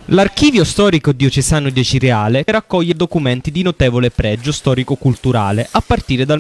L'archivio storico diocesano di Cireale raccoglie documenti di notevole pregio storico-culturale a partire dal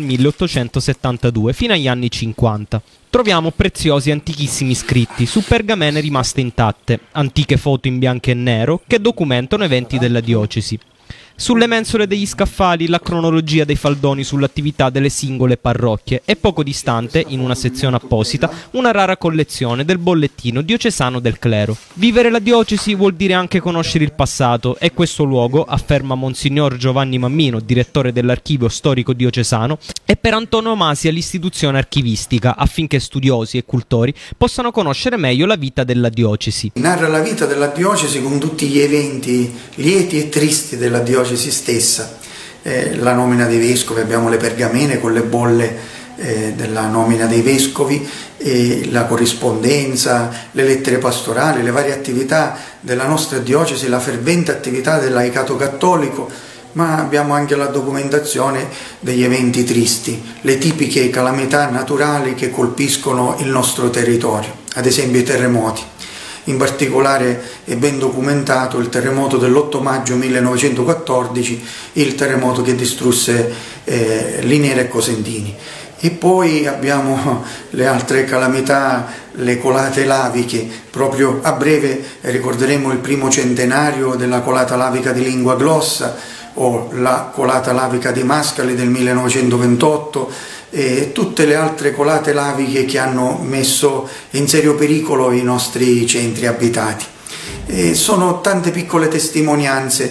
1872 fino agli anni 50. Troviamo preziosi e antichissimi scritti su pergamene rimaste intatte, antiche foto in bianco e nero che documentano eventi della diocesi. Sulle mensole degli scaffali la cronologia dei faldoni sull'attività delle singole parrocchie e poco distante, in una sezione apposita, una rara collezione del bollettino diocesano del clero. Vivere la diocesi vuol dire anche conoscere il passato e questo luogo, afferma Monsignor Giovanni Mammino, direttore dell'archivio storico diocesano, è per antonomasia l'istituzione archivistica affinché studiosi e cultori possano conoscere meglio la vita della diocesi. Narra la vita della diocesi con tutti gli eventi lieti e tristi della diocesi stessa, la nomina dei vescovi, abbiamo le pergamene con le bolle della nomina dei vescovi, la corrispondenza, le lettere pastorali, le varie attività della nostra diocesi, la fervente attività del laicato cattolico, ma abbiamo anche la documentazione degli eventi tristi, le tipiche calamità naturali che colpiscono il nostro territorio, ad esempio i terremoti. In particolare è ben documentato il terremoto dell'8 maggio 1914, il terremoto che distrusse Liniere e Cosentini. E poi abbiamo le altre calamità, le colate laviche. Proprio a breve ricorderemo il primo centenario della colata lavica di Lingua Glossa o la colata lavica di Mascali del 1928 e tutte le altre colate laviche che hanno messo in serio pericolo i nostri centri abitati. Sono tante piccole testimonianze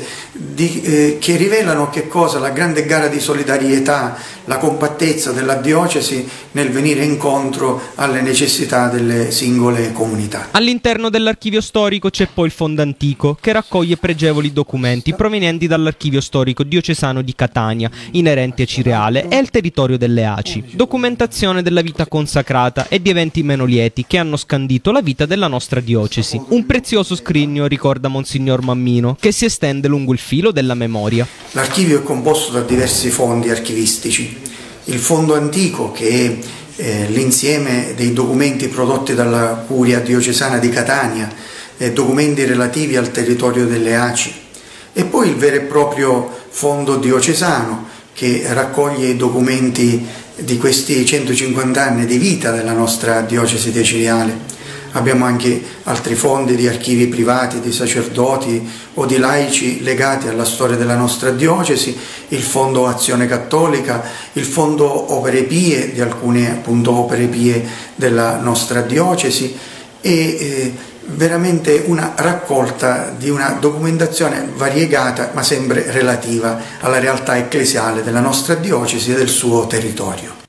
che rivelano che cosa? La grande gara di solidarietà, la compattezza della diocesi nel venire incontro alle necessità delle singole comunità. All'interno dell'archivio storico c'è poi il fondo antico che raccoglie pregevoli documenti provenienti dall'archivio storico diocesano di Catania, inerenti a Cireale e al territorio delle Aci. Documentazione della vita consacrata e di eventi meno lieti che hanno scandito la vita della nostra diocesi. Un prezioso scrigno, ricorda Monsignor Mammino, che si estende lungo il filo della memoria. L'archivio è composto da diversi fondi archivistici. Il fondo antico, che è l'insieme dei documenti prodotti dalla Curia diocesana di Catania, documenti relativi al territorio delle Aci, e poi il vero e proprio fondo diocesano, che raccoglie i documenti di questi 150 anni di vita della nostra diocesi di Cireale. Abbiamo anche altri fondi di archivi privati, di sacerdoti o di laici legati alla storia della nostra diocesi, il fondo Azione Cattolica, il fondo Opere Pie, di alcune appunto opere pie della nostra diocesi e veramente una raccolta di una documentazione variegata ma sempre relativa alla realtà ecclesiale della nostra diocesi e del suo territorio.